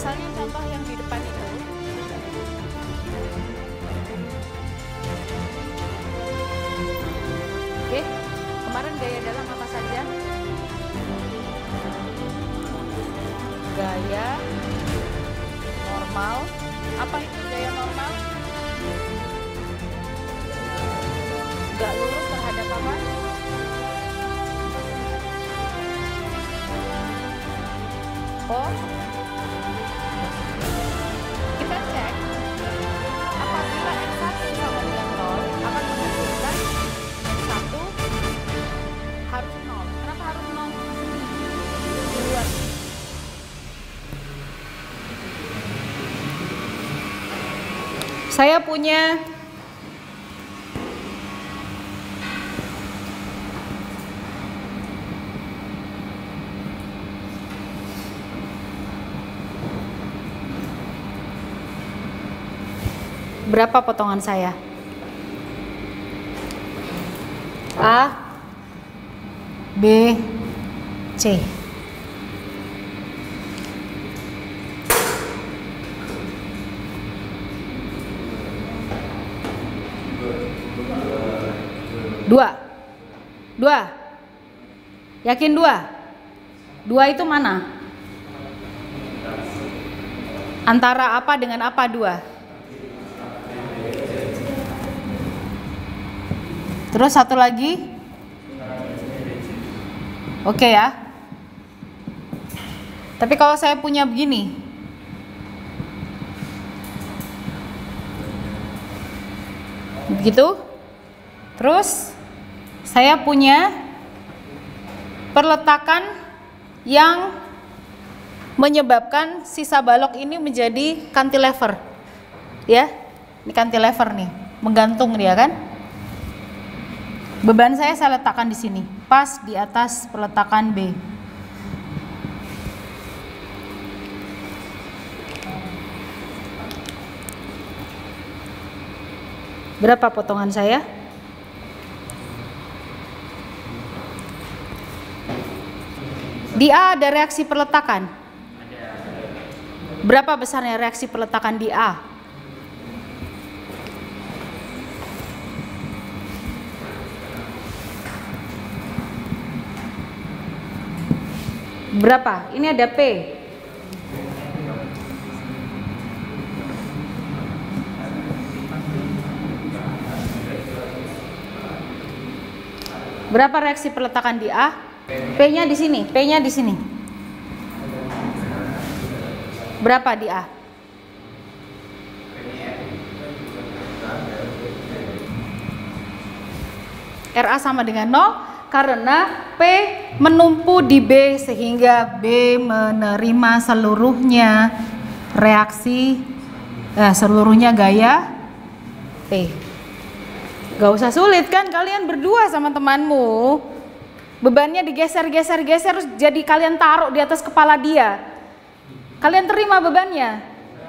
misalnya contoh yang di depan itu. Oke, kemarin gaya dalam apa saja? Gaya normal. Apa itu gaya normal? Gak lurus terhadap apa? Oh, kita cek apabila X1 sama dengan 0 akan menghasilkan X1 harus 0. Kenapa harus 0? Di luar. Saya punya berapa potongan saya? A, B, C. Dua. Yakin dua? Dua itu mana? Antara apa dengan apa dua? Terus satu lagi? Oke ya. Tapi kalau saya punya begini, begitu. Terus saya punya perletakan yang menyebabkan sisa balok ini menjadi cantilever. Ya, ini cantilever nih, menggantung dia kan. Beban saya letakkan di sini, pas di atas peletakan B. Berapa potongan saya? Di A ada reaksi perletakan. Berapa besarnya reaksi perletakan di A? Berapa? Ini ada P. Berapa reaksi perletakan di A? P-nya di sini, P-nya di sini. Berapa di A? RA sama dengan 0 karena P menumpu di B sehingga B menerima seluruhnya reaksi seluruhnya gaya P. Gak usah sulit kan, kalian berdua sama temanmu. Bebannya digeser-geser terus jadi kalian taruh di atas kepala dia. Kalian terima bebannya?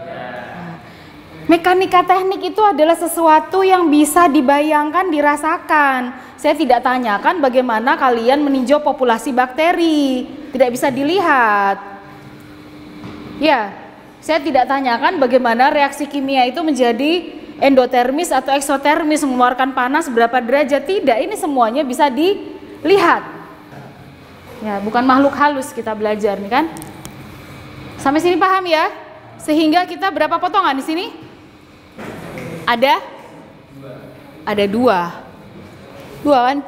Mekanika teknik itu adalah sesuatu yang bisa dibayangkan, dirasakan. Saya tidak tanyakan bagaimana kalian meninjau populasi bakteri, tidak bisa dilihat. Ya, saya tidak tanyakan bagaimana reaksi kimia itu menjadi endotermis atau eksotermis, mengeluarkan panas berapa derajat, tidak. Ini semuanya bisa dilihat. Ya, bukan makhluk halus kita belajar nih kan. Sampai sini paham ya? Sehingga kita berapa potongan di sini? Ada dua kan?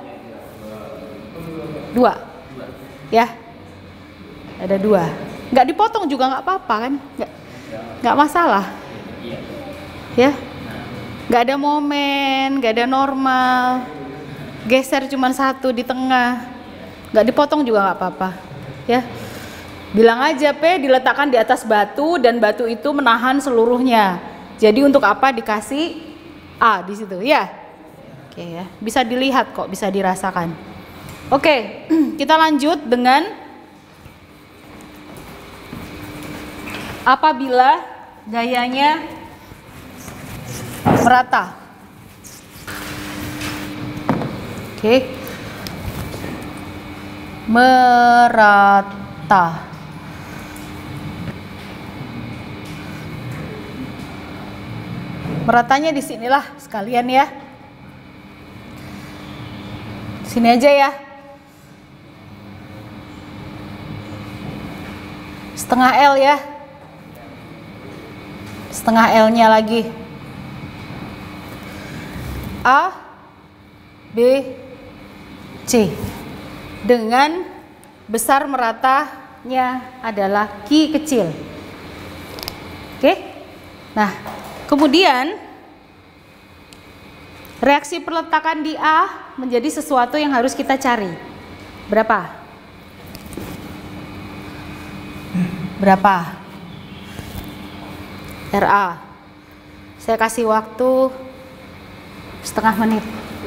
Dua. Ya. Ada dua. Nggak dipotong juga nggak apa-apa kan? Nggak masalah. Ya. Nggak ada momen, nggak ada normal. Geser cuma satu di tengah. Nggak dipotong juga nggak apa-apa. Ya. Bilang aja P diletakkan di atas batu dan batu itu menahan seluruhnya. Jadi untuk apa dikasih A di situ ya? Oke ya, bisa dilihat kok, bisa dirasakan. Oke, kita lanjut dengan apabila gayanya merata. Oke. Merata. Meratanya di sinilah sekalian ya. Sini aja ya. Setengah L ya. Setengah L-nya lagi. A, B, C. Dengan besar meratanya adalah Q kecil. Oke. Nah, kemudian reaksi perletakan di A menjadi sesuatu yang harus kita cari. Berapa? Berapa? RA. Saya kasih waktu setengah menit.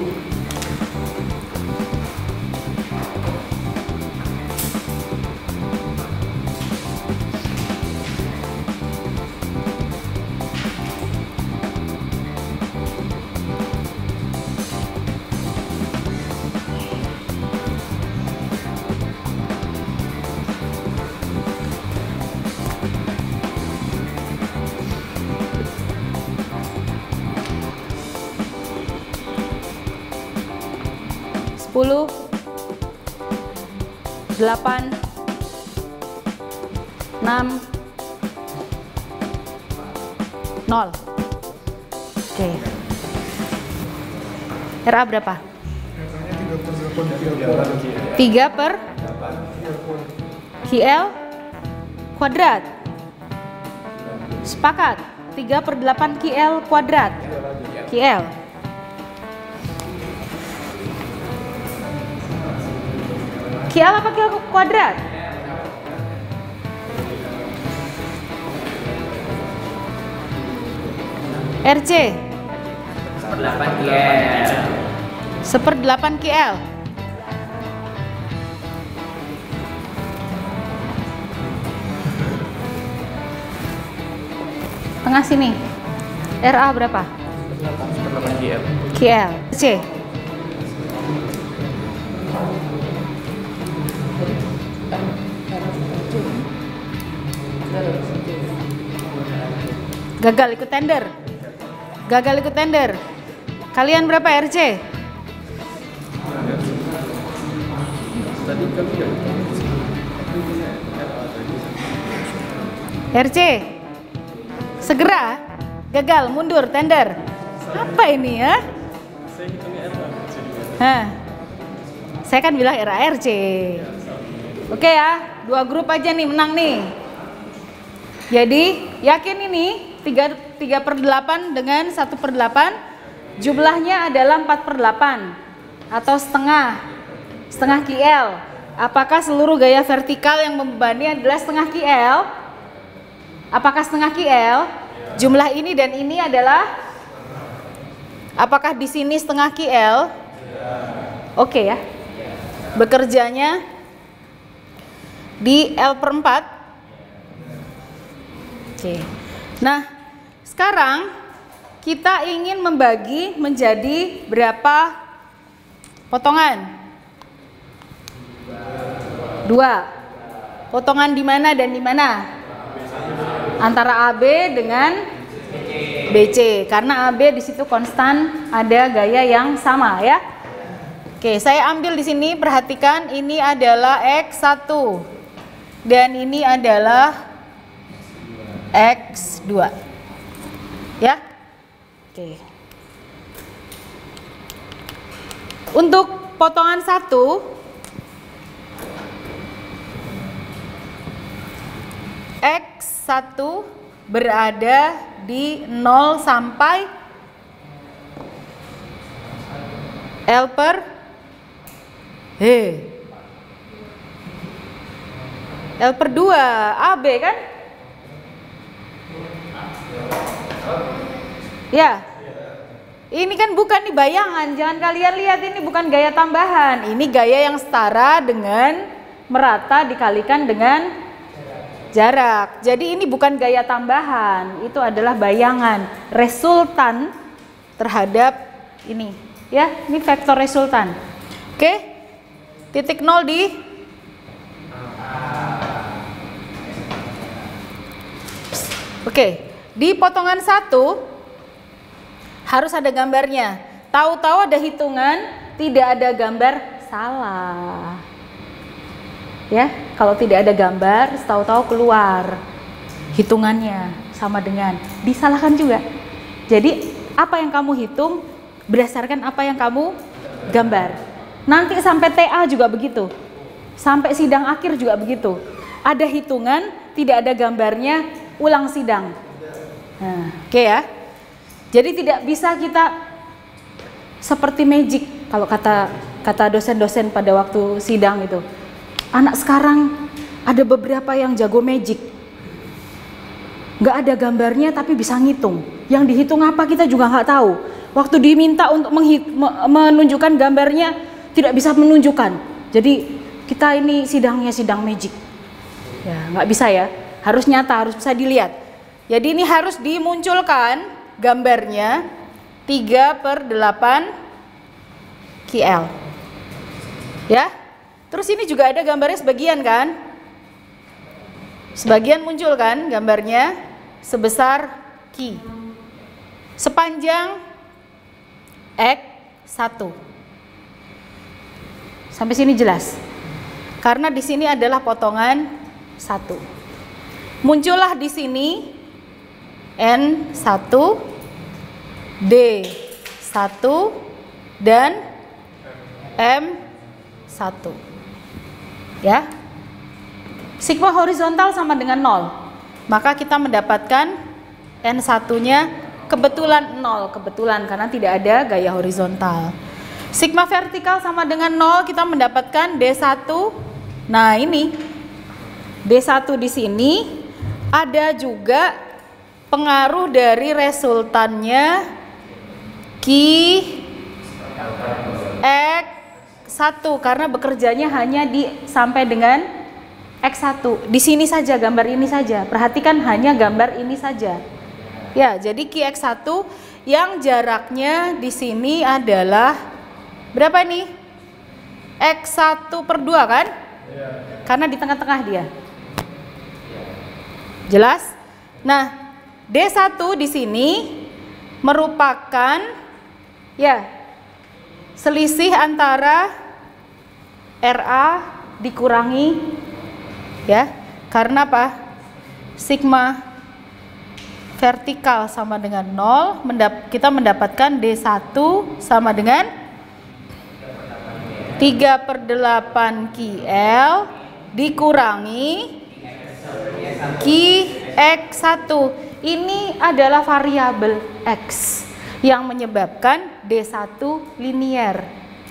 Sepuluh, 8, 6, 0. Oke. RA berapa? 3 per QL kuadrat. Sepakat? 3 per 8 QL kuadrat. QL. QL apa QL kuadrat? RC 1/8 QL. 1/8 QL. Tengah sini. RA berapa? 1/8 QL. QL. C. Gagal ikut tender. Gagal ikut tender. Kalian berapa RC? RC. Segera. Gagal, mundur, tender. Apa ini ya? Hah. Saya kan bilang RARC. Oke ya, 2 grup aja nih menang nih. Jadi yakin ini 3/8 dengan 1/8 jumlahnya adalah 4/8 atau setengah QL. Apakah seluruh gaya vertikal yang membebani adalah setengah QL? Apakah setengah QL? Jumlah ini dan ini adalah, apakah di sini setengah QL? Oke ya. Bekerjanya di L/4. Oke. Nah, sekarang kita ingin membagi menjadi berapa potongan? 2. Potongan di mana dan di mana? Antara AB dengan BC. Karena AB di situ konstan, ada gaya yang sama ya. Oke, saya ambil di sini, perhatikan ini adalah X1 dan ini adalah X2. Ya. Oke. Untuk potongan 1 X1 berada di 0 sampai L/2 AB kan? Ya. Ini kan bukan nih bayangan, jangan kalian lihat ini bukan gaya tambahan. Ini gaya yang setara dengan merata dikalikan dengan jarak. Jadi ini bukan gaya tambahan, itu adalah bayangan resultan terhadap ini. Ya, ini vektor resultan. Oke. Titik 0 di Oke, di potongan 1 Harus ada gambarnya. Tahu-tahu ada hitungan, tidak ada gambar, salah. Ya, kalau tidak ada gambar, tahu-tahu keluar hitungannya sama dengan disalahkan juga. Jadi apa yang kamu hitung berdasarkan apa yang kamu gambar. Nanti sampai TA juga begitu. Sampai sidang akhir juga begitu. Ada hitungan, tidak ada gambarnya, ulang sidang. Nah, oke ya. Jadi tidak bisa kita seperti magic kalau kata dosen-dosen pada waktu sidang itu. Anak sekarang ada beberapa yang jago magic. Nggak ada gambarnya tapi bisa ngitung. Yang dihitung apa kita juga nggak tahu. Waktu diminta untuk menunjukkan gambarnya tidak bisa menunjukkan. Jadi kita ini sidangnya sidang magic. Ya nggak bisa ya. Harus nyata, harus bisa dilihat. Jadi ini harus dimunculkan gambarnya 3/8 KL. Ya. Terus ini juga ada gambarnya sebagian kan? Sebagian muncul kan gambarnya sebesar Q. Sepanjang X1. Sampai sini jelas. Karena di sini adalah potongan 1. Muncullah di sini N1, D1 dan M1. Ya. Sigma horizontal sama dengan 0. Maka kita mendapatkan N1-nya kebetulan 0, kebetulan karena tidak ada gaya horizontal. Sigma vertikal sama dengan 0, kita mendapatkan D1. Nah, ini D1 di sini ada juga pengaruh dari resultannya X1 karena bekerjanya hanya sampai dengan X1. Di sini saja, gambar ini saja. Perhatikan hanya gambar ini saja. Ya, jadi Q-X1 yang jaraknya di sini adalah berapa ini? X1/2 kan? Karena di tengah-tengah dia. Jelas? Nah, D1 di sini merupakan ya selisih antara RA dikurangi ya, karena apa? Sigma vertikal sama dengan 0, kita mendapatkan D1 sama dengan 3/8 KL dikurangi Q-X1. Ini adalah variabel X yang menyebabkan D1 linier,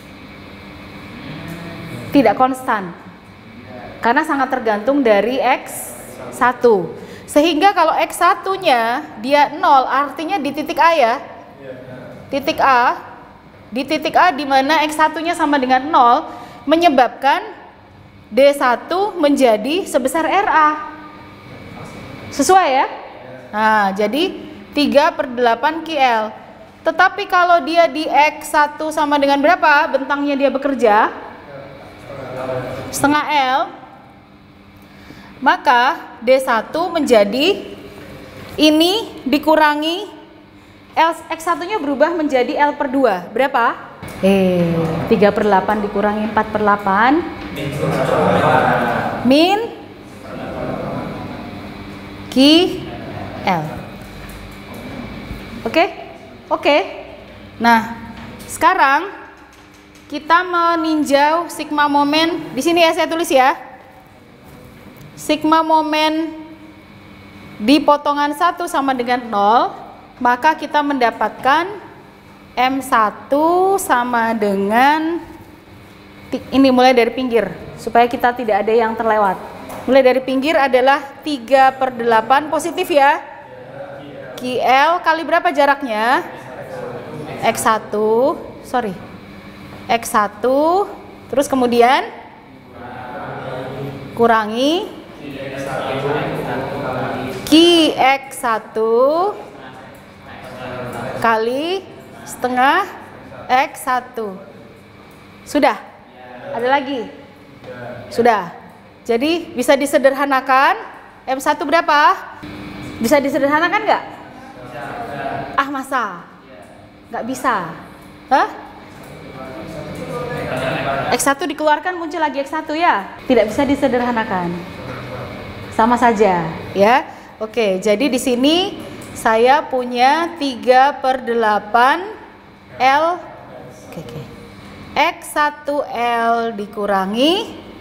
tidak konstan. Karena sangat tergantung dari X1. Sehingga kalau X1-nya dia 0, artinya di titik A ya. Titik A. Di titik A di mana X1-nya sama dengan 0 menyebabkan D1 menjadi sebesar RA. Sesuai ya? Nah, jadi 3/8 KL. Tetapi kalau dia di X1 sama dengan berapa? Bentangnya dia bekerja? Setengah L. Maka D1 menjadi ini dikurangi X1-nya berubah menjadi L/2. Berapa? 3/8 dikurangi 4/8 min QL. Oke? Oke. Nah, sekarang kita meninjau sigma momen. Di sini ya saya tulis ya. Sigma momen di potongan 1 sama dengan 0, maka kita mendapatkan M1 sama dengan, ini mulai dari pinggir supaya kita tidak ada yang terlewat. Mulai dari pinggir adalah 3/8 positif ya. QL kali berapa jaraknya? X1, X1, terus kemudian kurangi Q-X1 kali setengah X1. Sudah? Ada lagi? Sudah. Jadi bisa disederhanakan. M1 berapa? Bisa disederhanakan nggak? Ah, masa? Nggak bisa. Hah? X1 dikeluarkan muncul lagi X1 ya? Tidak bisa disederhanakan. Sama saja ya. Oke, jadi di sini saya punya 3/8 L. Oke. X1L dikurangi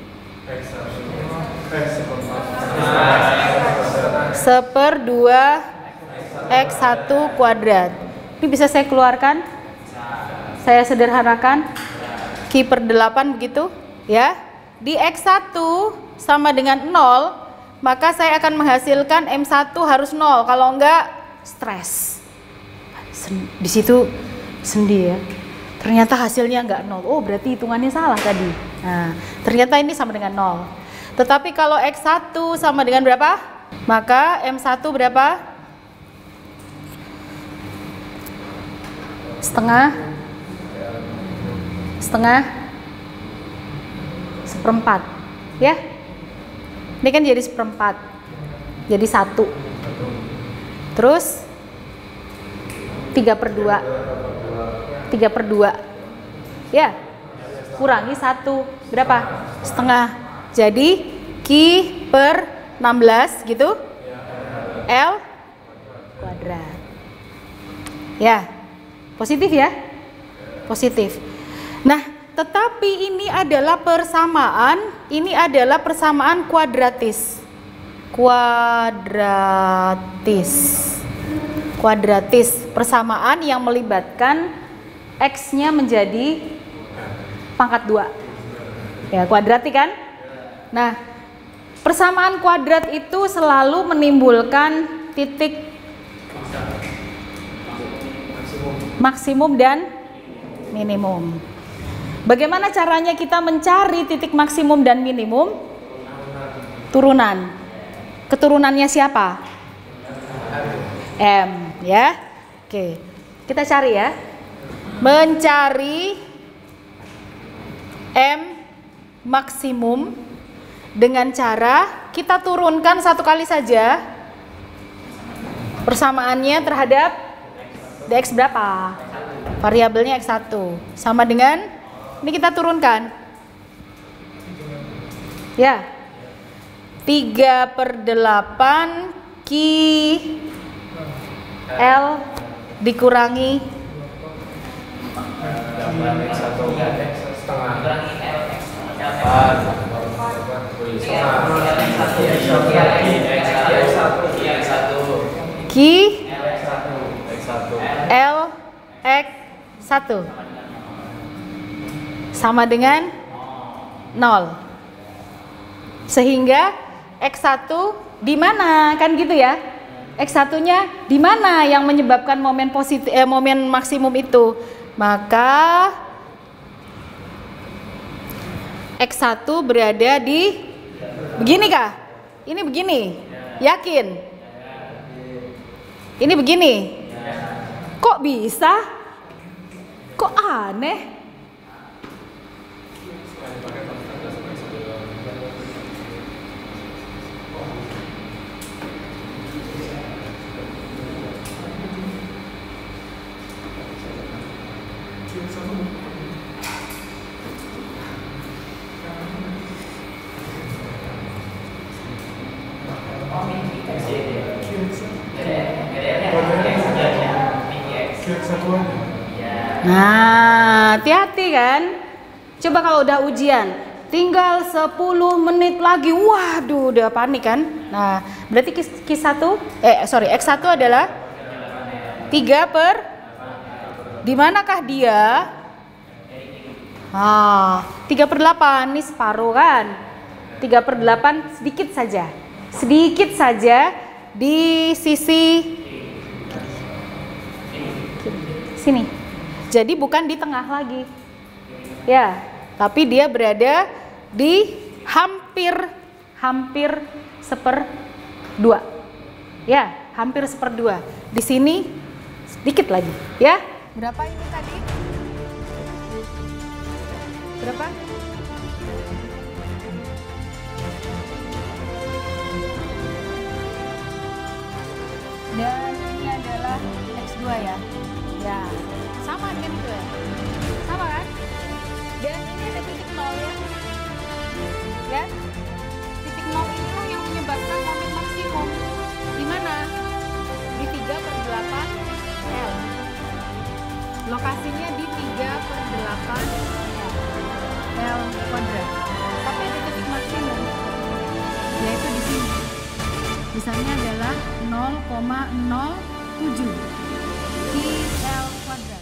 1/2 X1 kuadrat. Ini bisa saya keluarkan? Saya sederhanakan? Q/8 begitu ya. Di X1 sama dengan 0, maka saya akan menghasilkan M1 harus 0, kalau enggak stres. Di situ sendi ya. Ternyata hasilnya enggak 0. Oh, berarti hitungannya salah tadi. Nah, ternyata ini sama dengan 0. Tetapi kalau X1 sama dengan berapa? Maka M1 berapa? Setengah, seperempat, ya. Ini kan jadi seperempat, jadi 1. Terus 3/2, ya. Kurangi 1, berapa? Setengah. Jadi Q/16 gitu, L kuadrat. Ya, positif ya, positif. Nah, tetapi ini adalah persamaan kuadratis. Kuadratis, persamaan yang melibatkan X-nya menjadi pangkat 2. Ya, kuadratik kan? Nah, persamaan kuadrat itu selalu menimbulkan titik maksimum dan minimum. Bagaimana caranya kita mencari titik maksimum dan minimum? Turunan. Keturunannya siapa? M, ya. Oke. Kita cari ya. Mencari M maksimum dengan cara kita turunkan 1 kali saja persamaannya terhadap dx berapa? Variabelnya X1 sama dengan, ini kita turunkan ya, 3/8 Q L dikurangi Q L X1 sama dengan 0. Sehingga X1 di mana? Kan gitu ya. X1-nya di mana yang menyebabkan momen positif momen maksimum itu? Maka X1 berada di begini kah? Ini begini. Yakin? Ini begini. Kok bisa? Kok aneh? Nah, hati-hati kan. Coba kalau udah ujian, tinggal 10 menit lagi, waduh udah panik kan. Nah, berarti X1 adalah 3 di manakah dia? 3/8, ini separuh kan. 3/8 sedikit saja di sisi sini. Jadi bukan di tengah lagi, ya, tapi dia berada di hampir 1/2, ya, hampir 1/2. Di sini sedikit lagi, ya. Berapa ini tadi? Berapa? Dan ini adalah X2 ya. Ya. sama dengan itu ya. Sama kan? Dan ini ada titik nol ya. Ya. Titik nol inilah yang menyebabkan momen maksimum. Di mana? Di 3/8 L. Lokasinya di 3/8 L kuadrat. Tapi ada titik maksimum, yaitu di sini. Misalnya adalah 0,07 L kuadrat.